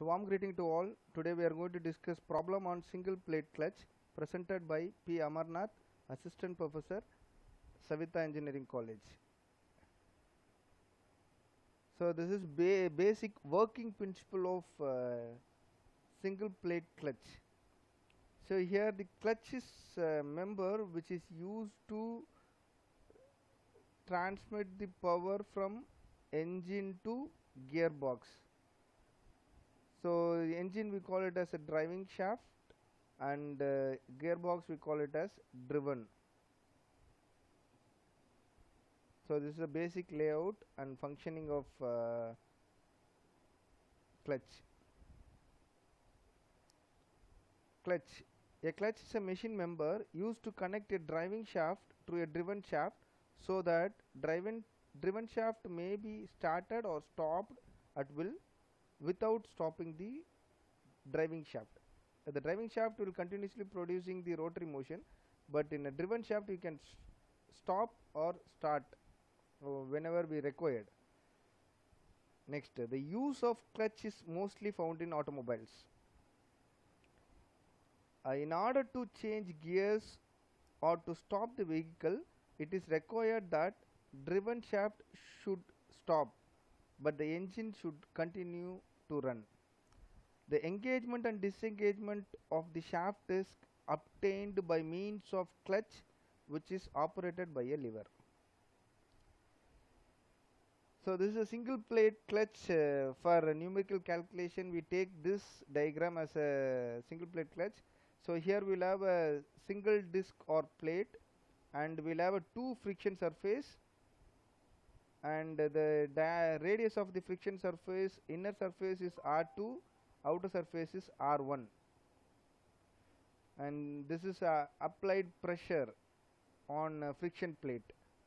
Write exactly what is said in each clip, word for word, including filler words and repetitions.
So warm greeting to all. Today we are going to discuss problem on single plate clutch presented by P. Amarnath, Assistant Professor, Savita Engineering College. So this is ba basic working principle of uh, single plate clutch. So here the clutch is a member which is used to transmit the power from engine to gearbox. So the engine we call it as a driving shaft, and uh, gearbox we call it as driven. So this is a basic layout and functioning of uh, clutch. Clutch. A clutch is a machine member used to connect a driving shaft to a driven shaft so that driven driven shaft may be started or stopped at will without stopping the driving shaft. Uh, the driving shaft will continuously producing the rotary motion, but in a driven shaft you can stop or start uh, whenever we required. Next, uh, the use of clutch is mostly found in automobiles. Uh, in order to change gears or to stop the vehicle, it is required that driven shaft should stop, but the engine should continue to run. The engagement and disengagement of the shaft is obtained by means of clutch, which is operated by a lever. So this is a single plate clutch. Uh, for numerical calculation, we take this diagram as a single plate clutch. So here we'll have a single disc or plate, and we'll have a two friction surface, and uh, the radius of the friction surface, inner surface is R two, outer surface is R one, and this is uh, applied pressure on uh, friction plate.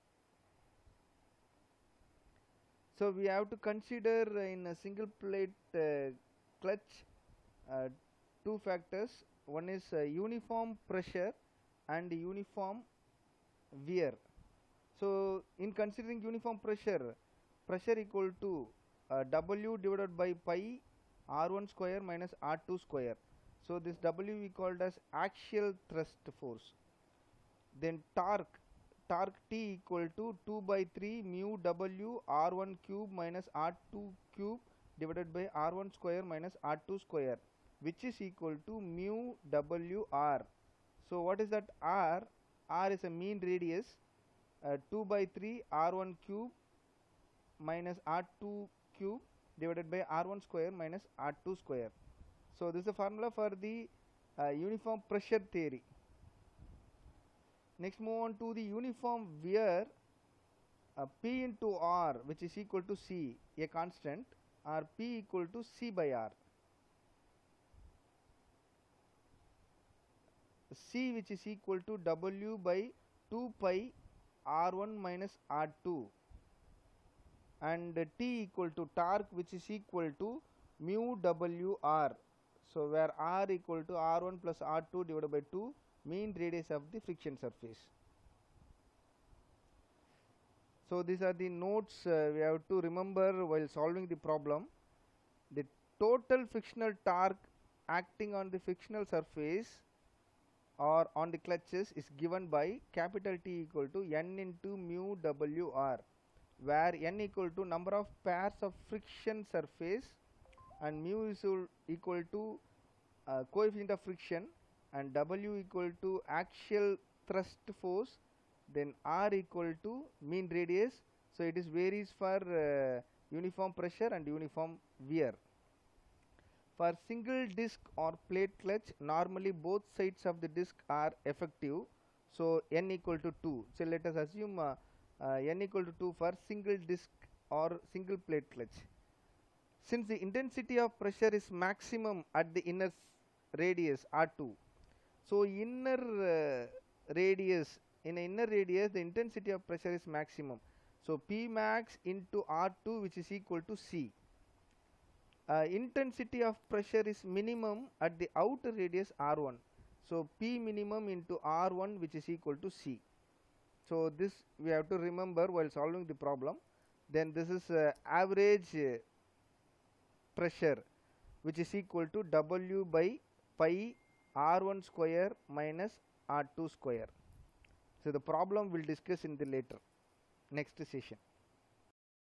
So we have to consider in a single plate uh, clutch uh, two factors. One is uh, uniform pressure and uniform wear. So in considering uniform pressure, pressure equal to uh, W divided by pi R one square minus R two square. So this W we called as axial thrust force. Then torque, torque T equal to two by three mu W R one cube minus R two cube divided by R one square minus R two square, which is equal to mu W R. So what is that R? R is a mean radius, uh, two by three R one cube minus R two cube divided by R one square minus R two square. So this is the formula for the uh, uniform pressure theory. Next, move on to the uniform wear. uh, P into R, which is equal to C, a constant, or P equal to C by R. C, which is equal to W by two pi R one minus R two, and uh, T equal to torque, which is equal to mu W R. So where R equal to R one plus R two divided by two, mean radius of the friction surface. So these are the notes uh, we have to remember while solving the problem. The total frictional torque acting on the frictional surface or on the clutches is given by capital T equal to N into mu W R, where N equal to number of pairs of friction surface and mu is equal to uh, coefficient of friction, and W equal to axial thrust force, then R equal to mean radius. So it is varies for uh, uniform pressure and uniform wear. For single disc or plate clutch, normally both sides of the disc are effective, so N equal to two. So let us assume uh, uh, N equal to two for single disc or single plate clutch. Since the intensity of pressure is maximum at the inner radius R two, so inner uh, radius, in inner radius the intensity of pressure is maximum, so P max into R two, which is equal to C. Uh, intensity of pressure is minimum at the outer radius R one, so P minimum into R one, which is equal to C. So this we have to remember while solving the problem. Then this is uh, average uh, pressure. which is equal to W by pi R one square minus R two square. So the problem we'll discuss in the later next session.